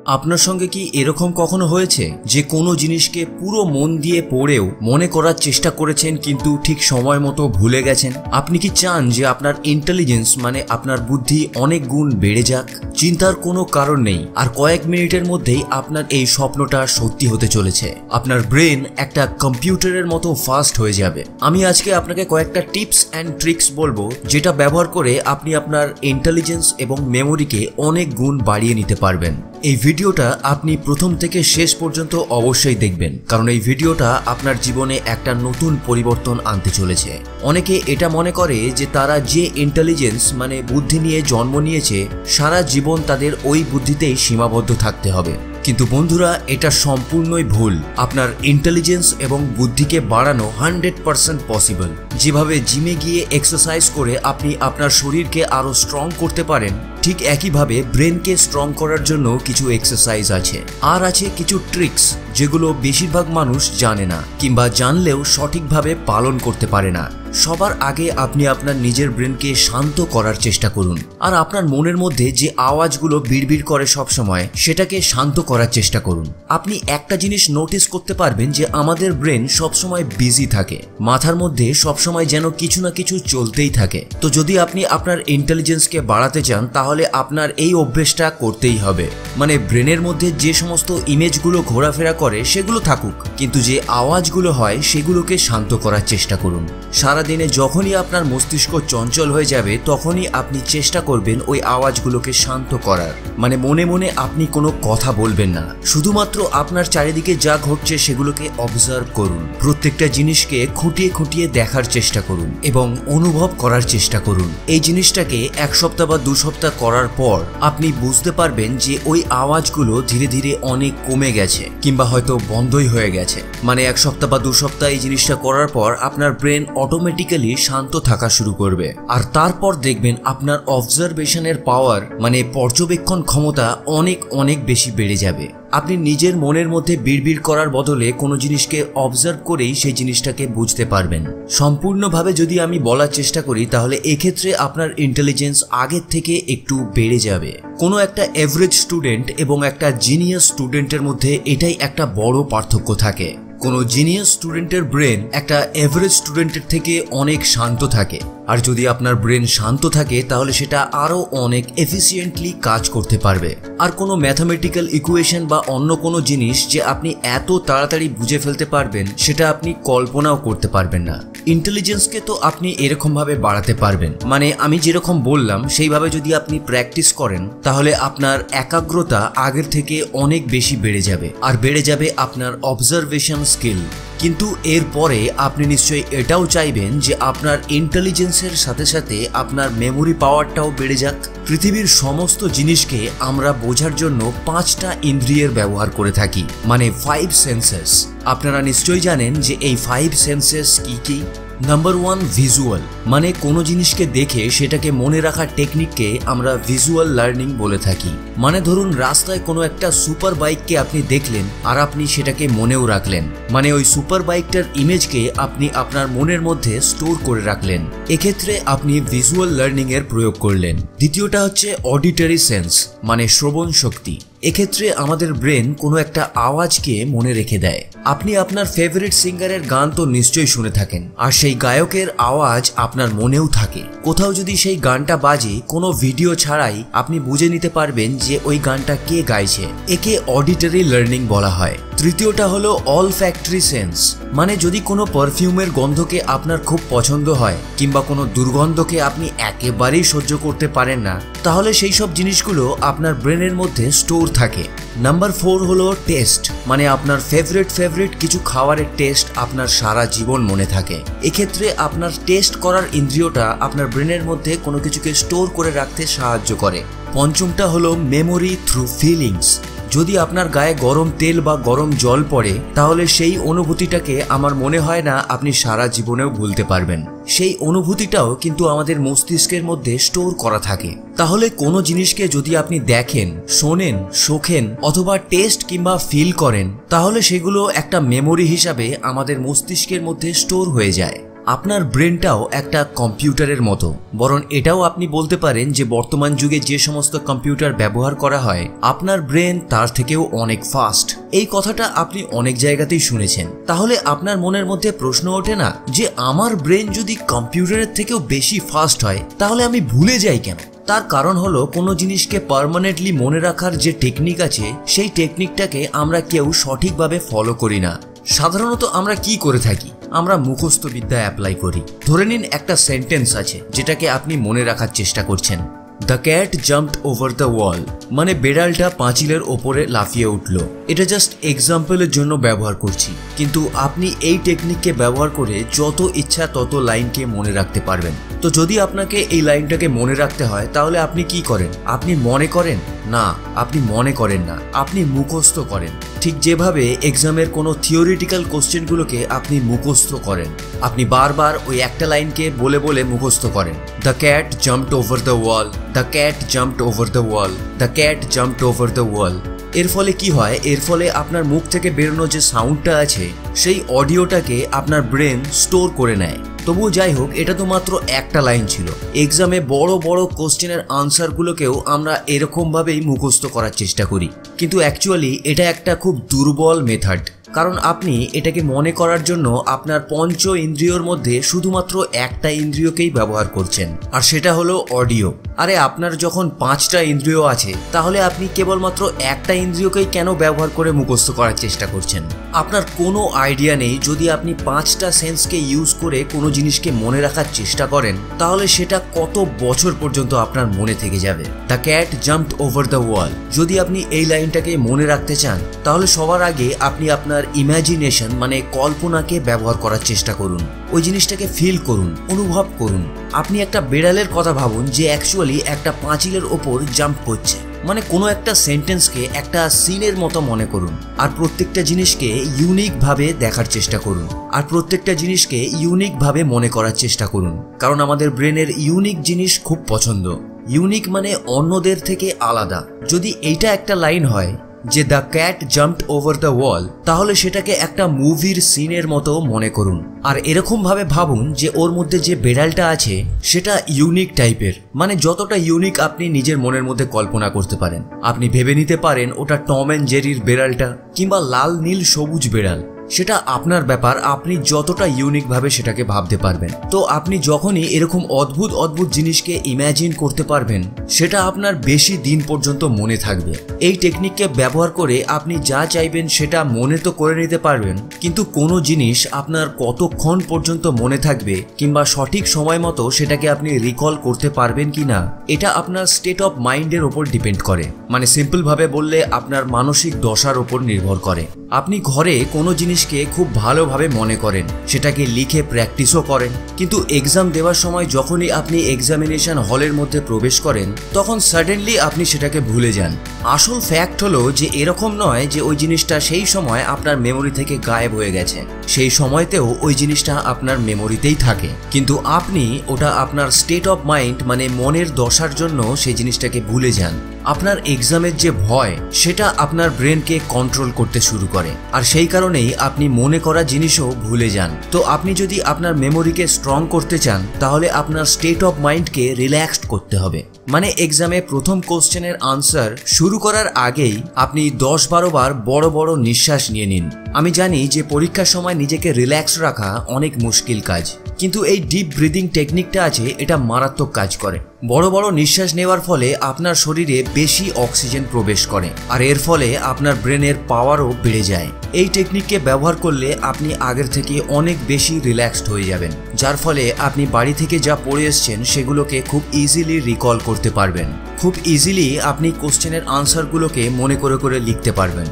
আপনার সঙ্গে কি এরকম কখনো হয়েছে যে কোনো জিনিসকে পুরো মন দিয়ে পড়েও মনে করার চেষ্টা করেছেন কিন্তু ঠিক সময় মতো ভুলে গেছেন? আপনি কি চান যে আপনার ইন্টেলিজেন্স মানে আপনার বুদ্ধি অনেক গুণ বেড়ে যাক? চিন্তার কোনো কারণ নেই, আর কয়েক মিনিটের মধ্যেই আপনার এই স্বপ্নটা সত্যি হতে চলেছে। আপনার ব্রেন একটা কম্পিউটারের মতো ফাস্ট হয়ে যাবে। আমি আজকে আপনাকে কয়েকটা টিপস অ্যান্ড ট্রিক্স বলবো যেটা ব্যবহার করে আপনি আপনার ইন্টেলিজেন্স এবং মেমোরিকে অনেক গুণ বাড়িয়ে নিতে পারবেন। এই ভিডিওটা আপনি প্রথম থেকে শেষ পর্যন্ত অবশ্যই দেখবেন, কারণ এই ভিডিওটা আপনার জীবনে একটা নতুন পরিবর্তন আনতে চলেছে। অনেকে এটা মনে করে যে তারা যে ইন্টেলিজেন্স মানে বুদ্ধি নিয়ে জন্ম নিয়েছে সারা জীবন তাদের ওই বুদ্ধিতেই সীমাবদ্ধ থাকতে হবে। কিন্তু বন্ধুরা, এটা সম্পূর্ণই ভুল। আপনার ইন্টেলিজেন্স এবং বুদ্ধিকে বাড়ানো 100% পসিবল। যেভাবে জিমে গিয়ে এক্সারসাইজ করে আপনি আপনার শরীরকে আরো স্ট্রং করতে পারেন, ঠিক একইভাবে ব্রেনকে স্ট্রং করার জন্য কিছু এক্সারসাইজ আছে, আর আছে কিছু ট্রিক্স যেগুলো বেশিরভাগ মানুষ জানে না, কিংবা জানলেও সঠিকভাবে পালন করতে পারে না। সবার আগে আপনি আপনার নিজের ব্রেনকে শান্ত করার চেষ্টা করুন, আর আপনার মনের মধ্যে যে আওয়াজগুলো বিড়বিড় করে সবসময় সেটাকে শান্ত করার চেষ্টা করুন। আপনি একটা জিনিস নোটিস করতে পারবেন যে আমাদের ব্রেন সবসময় বিজি থাকে, মাথার মধ্যে সবসময় যেন কিছু না কিছু চলতেই থাকে। তো যদি আপনি আপনার ইন্টেলিজেন্সকে বাড়াতে চান তাহলে আপনার এই অভ্যেসটা করতেই হবে। মানে ব্রেনের মধ্যে যে সমস্ত ইমেজগুলো ঘোরাফেরা করে সেগুলো থাকুক, কিন্তু যে আওয়াজগুলো হয় সেগুলোকে শান্ত করার চেষ্টা করুন। সারাদিনে যখনই আপনার মস্তিষ্ক চঞ্চল হয়ে যাবে তখনই আপনি চেষ্টা করবেন ওই আওয়াজগুলোকে শান্ত করার। মানে মনে মনে আপনি কোনো কথা বলবেন না, শুধুমাত্র আপনার চারিদিকে যা ঘটছে সেগুলোকে অবজার্ভ করুন। প্রত্যেকটা জিনিসকে খুঁটিয়ে খুঁটিয়ে দেখার চেষ্টা করুন এবং অনুভব করার চেষ্টা করুন। এই জিনিসটাকে 1 সপ্তাহ বা 2 সপ্তাহ করার পর আপনি বুঝতে পারবেন যে ওই আওয়াজগুলো ধীরে ধীরে অনেক কমে গেছে, কিংবা হয়তো বন্ধই হয়ে গেছে। মানে 1 সপ্তাহ বা 2 সপ্তাহ এই জিনিসটা করার পর আপনার ব্রেন অটোমেটিক্যালি শান্ত থাকা শুরু করবে, আর তারপর দেখবেন আপনার অবজারভেশনের পাওয়ার মানে পর্যবেক্ষণ ক্ষমতা অনেক অনেক বেশি বেড়ে যাবে। আপনি নিজের মনের মধ্যে বিড়বিড় করার বদলে কোনো জিনিসকে অবজার্ভ করেই সেই জিনিসটাকে বুঝতে পারবেন। সম্পূর্ণভাবে যদি আমি বলার চেষ্টা করি তাহলে এক্ষেত্রে আপনার ইন্টেলিজেন্স আগের থেকে একটু বেড়ে যাবে। কোনো একটা এভারেজ স্টুডেন্ট এবং একটা জিনিয়াস স্টুডেন্টের মধ্যে এটাই একটা বড় পার্থক্য থাকে। কোনো জিনিয়াস স্টুডেন্টের ব্রেন একটা এভারেজ স্টুডেন্টের থেকে অনেক শান্ত থাকে, আর যদি আপনার ব্রেন শান্ত থাকে তাহলে সেটা আরো অনেক এফিসিয়েন্টলি কাজ করতে পারবে। আর কোনো ম্যাথমেটিক্যাল ইকুয়েশন বা অন্য কোনো জিনিস যে আপনি এত তাড়াতাড়ি বুঝে ফেলতে পারবেন সেটা আপনি কল্পনাও করতে পারবেন না। ইন্টেলিজেন্সকে তো আপনি এরকম ভাবে বাড়াতে পারবেন, মানে আমি যেরকম বললাম সেইভাবে যদি আপনি প্র্যাকটিস করেন তাহলে আপনার একাগ্রতা আগের থেকে অনেক বেশি বেড়ে যাবে, আর বেড়ে যাবে আপনার অবজারভেশন স্কিল। কিন্তু এরপরে আপনি নিশ্চয়ই এটাও চাইবেন যে আপনার ইন্টেলিজেন্সের সাথে সাথে আপনার মেমোরি পাওয়ারটাও বেড়ে যাক। পৃথিবীর সমস্ত জিনিসকে আমরা বোঝার জন্য 5টা ইন্দ্রিয়ের ব্যবহার করে থাকি, মানে 5 সেন্সেস। আপনারা নিশ্চয়ই জানেন যে এই 5 সেন্সেস কি কি। নাম্বার 1, ভিজুয়াল, মানে কোনো জিনিসকে দেখে সেটাকে মনে রাখার টেকনিককে আমরা ভিজুয়াল লার্নিং বলে থাকি। মানে ধরুন রাস্তায় কোনো একটা সুপার বাইককে আপনি দেখলেন আর আপনি সেটাকে মনেও রাখলেন, মানে ওই সুপার বাইকটার ইমেজকে আপনি আপনার মনের মধ্যে স্টোর করে রাখলেন। এক্ষেত্রে আপনি ভিজুয়াল লার্নিং এর প্রয়োগ করলেন। দ্বিতীয়টা হচ্ছে অডিটরি সেন্স, মানে শ্রবণ শক্তি। এক্ষেত্রে আমাদের ব্রেন কোনো একটা আওয়াজকে মনে রেখে দেয়। আপনি আপনার ফেভারিট সিঙ্গারের গান তো নিশ্চয়ই শুনে থাকেন, আর সেই গায়কের আওয়াজ আপনার মনেও থাকে। কোথাও যদি সেই গানটা বাজে কোনো ভিডিও ছাড়াই আপনি বুঝে নিতে পারবেন যে ওই গানটা কে গাইছে। একে অডিটরি লার্নিং বলা হয়। তৃতীয়টা হলো অলফ্যাক্টরি সেন্স, মানে যদি কোনো পারফিউমের গন্ধকে আপনার খুব পছন্দ হয় কিংবা কোনো দুর্গন্ধকে আপনি একেবারেই সহ্য করতে পারেন না, তাহলে সেই সব জিনিসগুলো আপনার ব্রেনের মধ্যে স্টোর থাকে। নাম্বার 4 হলো টেস্ট, মানে আপনার ফেভারিট কিছু খাবারের টেস্ট আপনার সারা জীবন মনে থাকে। এক্ষেত্রে আপনার টেস্ট করার ইন্দ্রিয়টা আপনার ব্রেনের মধ্যে কোনো কিছুকে স্টোর করে রাখতে সাহায্য করে। পঞ্চমটা হলো মেমোরি থ্রু ফিলিংস। যদি আপনার গায়ে গরম তেল বা গরম জল পড়ে তাহলে সেই অনুভূতিটাকে আমার মনে হয় না আপনি সারা জীবনেও ভুলতে পারবেন। সেই অনুভূতিটাও কিন্তু আমাদের মস্তিষ্কের মধ্যে স্টোর করা থাকে। তাহলে কোনো জিনিসকে যদি আপনি দেখেন, শোনেন, শোখেন অথবা টেস্ট কিংবা ফিল করেন তাহলে সেগুলো একটা মেমোরি হিসাবে আমাদের মস্তিষ্কের মধ্যে স্টোর হয়ে যায়। আপনার ব্রেনটাও একটা কম্পিউটারের মতো, বরং এটাও আপনি বলতে পারেন যে বর্তমান যুগে যে সমস্ত কম্পিউটার ব্যবহার করা হয় আপনার ব্রেন তার থেকেও অনেক ফাস্ট। এই কথাটা আপনি অনেক জায়গাতেই শুনেছেন। তাহলে আপনার মনের মধ্যে প্রশ্ন ওঠে না যে আমার ব্রেন যদি কম্পিউটারের থেকেও বেশি ফাস্ট হয় তাহলে আমি ভুলে যাই কেন? তার কারণ হলো কোনো জিনিসকে পার্মানেন্টলি মনে রাখার যে টেকনিক আছে সেই টেকনিকটাকে আমরা কেউ সঠিকভাবে ফলো করি না। সাধারণত আমরা কি করে থাকি? আমরা মুখস্থ বিদ্যা অ্যাপ্লাই করি। ধরে নিন একটা সেন্টেন্স আছে যেটাকে আপনি মনে রাখার চেষ্টা করছেন। The cat jumped over the wall, মানে বেড়ালটা পাঁচিলের ওপরে লাফিয়ে উঠল। এটা জাস্ট এক্সাম্পলের জন্য ব্যবহার করছি, কিন্তু আপনি এই টেকনিককে ব্যবহার করে যত ইচ্ছা তত লাইনকে মনে রাখতে পারবেন। তো যদি আপনাকে এই লাইনটাকে মনে রাখতে হয় তাহলে আপনি কি করেন? আপনি মনে করেন না, আপনি মনে করেন না, আপনি মুখস্থ করেন। ঠিক যেভাবে এক্সামের কোনো থিওরিটিক্যাল কোশ্চেনগুলোকে আপনি মুখস্থ করেন, আপনি বারবার ওই একটা লাইনকে বলে বলে মুখস্থ করেন। The cat jumped over the wall, the cat jumped over the wall, the cat jumped over the wall. এর ফলে কি হয়? এর ফলে আপনার মুখ থেকে বেরোনো যে সাউন্ডটা আছে সেই অডিওটাকে আপনার ব্রেন স্টোর করে নেয়। তবুও যাই হোক, এটা তো মাত্র একটা লাইন ছিল। এক্সামে বড় বড় কোশ্চেনের আনসারগুলোকেও আমরা এরকমভাবেই মুখস্থ করার চেষ্টা করি, কিন্তু অ্যাকচুয়ালি এটা একটা খুব দুর্বল মেথড। কারণ আপনি এটাকে মনে করার জন্য আপনার পঞ্চ ইন্দ্রিয়র মধ্যে শুধুমাত্র একটা ইন্দ্রিয়কেই ব্যবহার করছেন, আর সেটা হলো অডিও। আরে আপনার যখন 5টা ইন্দ্রিয় আছে তাহলে আপনি কেবলমাত্র একটা ইন্দ্রিয়কেই কেন ব্যবহার করে মুখস্থ করার চেষ্টা করছেন? আপনার কোনো আইডিয়া নেই। যদি আপনি 5টা সেন্সকে ইউজ করে কোনো জিনিসকে মনে রাখার চেষ্টা করেন তাহলে সেটা কত বছর পর্যন্ত আপনার মনে থেকে যাবে। The cat jumped over the wall, যদি আপনি এই লাইনটাকে মনে রাখতে চান তাহলে সবার আগে আপনি আপনার ইমাজিনেশন মানে কল্পনাকে ব্যবহার করার চেষ্টা করুন। ওই জিনিসটাকে ফিল করুন, অনুভব করুন। আপনি একটা বেড়ালের কথা ভাবুন যে অ্যাকচুয়ালি একটা পাঁচিলের ওপর জাম্প করছে, মানে কোনো একটা সেন্টেন্সকে একটা সিনের মতো মনে করুন, আর প্রত্যেকটা জিনিসকে ইউনিকভাবে দেখার চেষ্টা করুন, আর প্রত্যেকটা জিনিসকে ইউনিকভাবে মনে করার চেষ্টা করুন। কারণ আমাদের ব্রেনের ইউনিক জিনিস খুব পছন্দ। ইউনিক মানে অন্যদের থেকে আলাদা। যদি এইটা একটা লাইন হয় যে the cat jumped over the wall, তাহলে সেটাকে একটা মুভির সিনের মতো মনে করুন, আর এরকম ভাবে ভাবুন যে ওর মধ্যে যে বেড়ালটা আছে সেটা ইউনিক টাইপের, মানে যতটা ইউনিক আপনি নিজের মনের মধ্যে কল্পনা করতে পারেন। আপনি ভেবে নিতে পারেন ওটা টম অ্যান্ড জেরির বেড়ালটা, কিংবা লাল নীল সবুজ বেড়াল। সেটা আপনার ব্যাপার, আপনি যতটা ইউনিক ভাবে সেটাকে ভাবতে পারবেন। তো আপনি যখনই এরকম অদ্ভুত অদ্ভুত জিনিসকে ইমাজিন করতে পারবেন সেটা আপনার বেশি দিন পর্যন্ত মনে থাকবে। এই টেকনিককে ব্যবহার করে আপনি যা চাইবেন সেটা মনে তো করে নিতে পারবেন, কিন্তু কোনো জিনিস আপনার কতক্ষণ পর্যন্ত মনে থাকবে কিংবা সঠিক সময় মতো সেটাকে আপনি রিকল করতে পারবেন কিনা এটা আপনার স্টেট অফ মাইন্ডের ওপর ডিপেন্ড করে। মানে সিম্পল ভাবে বললে আপনার মানসিক দশার ওপর নির্ভর করে। আপনি ঘরে কোনো জিনিসকে খুব ভালোভাবে মনে করেন, সেটাকে লিখে প্র্যাকটিসও করেন, কিন্তু এক্সাম দেওয়ার সময় যখনই আপনি এক্সামিনেশন হলের মধ্যে প্রবেশ করেন তখন সাডেনলি আপনি সেটাকে ভুলে যান। আসল ফ্যাক্ট হলো যে এরকম নয় যে ওই জিনিসটা সেই সময় আপনার মেমোরি থেকে গায়েব হয়ে গেছে, সেই সময়তেও ওই জিনিসটা আপনার মেমোরিতেই থাকে, কিন্তু আপনি ওটা আপনার স্টেট অফ মাইন্ড মানে মনের দশার জন্য সেই জিনিসটাকে ভুলে যান। আপনার এক্সামের যে ভয় সেটা আপনার ব্রেনকে কন্ট্রোল করতে শুরু করে, আর সেই কারণেই আপনি মনে করা জিনিসও ভুলে যান। তো আপনি যদি আপনার মেমোরিকে স্ট্রং করতে চান তাহলে আপনার স্টেট অফ মাইন্ডকে রিল্যাক্সড করতে হবে। মানে এক্সামে প্রথম কোশ্চেনের আনসার শুরু করার আগেই আপনি 10-12 বার বড় বড় নিঃশ্বাস নিয়ে নিন। আমি জানি যে পরীক্ষার সময় নিজেকে রিল্যাক্স রাখা অনেক মুশকিল কাজ, কিন্তু এই ডিপ ব্রিদিং টেকনিকটা আছে, এটা মারাত্মক কাজ করে। বড় বড় নিঃশ্বাস নেওয়ার ফলে আপনার শরীরে বেশি অক্সিজেন প্রবেশ করে, আর এর ফলে আপনার ব্রেনের পাওয়ারও বেড়ে যায়। এই টেকনিককে ব্যবহার করলে আপনি আগের থেকে অনেক বেশি রিল্যাক্সড হয়ে যাবেন, যার ফলে আপনি বাড়ি থেকে যা পড়ে এসছেন সেগুলোকে খুব ইজিলি রিকল করতে পারবেন। খুব ইজিলি আপনি কোশ্চেনের আনসারগুলোকে মনে করে করে লিখতে পারবেন।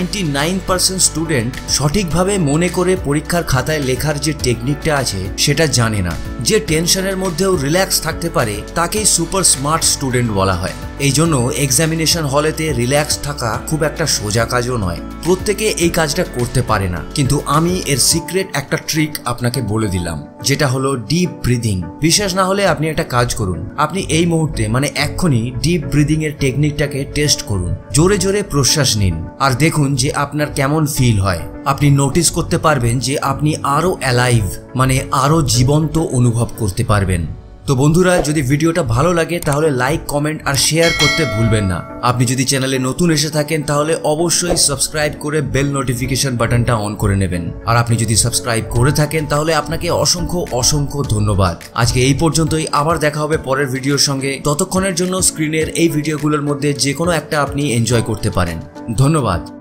99% স্টুডেন্ট সঠিকভাবে মনে করে পরীক্ষার খাতায় লেখার যে টেকনিকটা আছে সেটা জানে না। যে টেনশনের মধ্যেও রিল্যাক্স থাকতে পারে তাকেই সুপার স্মার্ট স্টুডেন্ট বলা হয়। এই জন্য এক্সামিনেশন হলেতে রিল্যাক্স থাকা খুব একটা সোজা কাজও নয়, প্রত্যেকে এই কাজটা করতে পারে না, কিন্তু আমি এর সিক্রেট একটা ট্রিক আপনাকে বলে দিলাম, যেটা হলো ডিপ ব্রিদিং। বিশ্বাস না হলে আপনি একটা কাজ করুন, আপনি এই মুহূর্তে মানে এক্ষুনি ডিপ ব্রিদিং এর টেকনিকটাকে টেস্ট করুন। জোরে জোরে প্রশ্বাস নিন আর দেখুন যে আপনার কেমন ফিল হয়। আপনি নোটিস করতে পারবেন যে আপনি আরো অ্যালাইভ, মানে আরও জীবন্ত অনুভব করতে পারবেন। তো বন্ধুরা, যদি ভিডিওটা ভালো লাগে তাহলে লাইক, কমেন্ট আর শেয়ার করতে ভুলবেন না। আপনি যদি চ্যানেলে নতুন এসে থাকেন তাহলে অবশ্যই সাবস্ক্রাইব করে বেল নোটিফিকেশন বাটনটা অন করে নেবেন। আর আপনি যদি সাবস্ক্রাইব করে থাকেন তাহলে আপনাকে অসংখ্য অসংখ্য ধন্যবাদ। আজকে এই পর্যন্তই, আবার দেখা হবে পরের ভিডিওর সঙ্গে। ততক্ষণের জন্য স্ক্রিনের এই ভিডিওগুলোর মধ্যে যে কোনো একটা আপনি এনজয় করতে পারেন। ধন্যবাদ।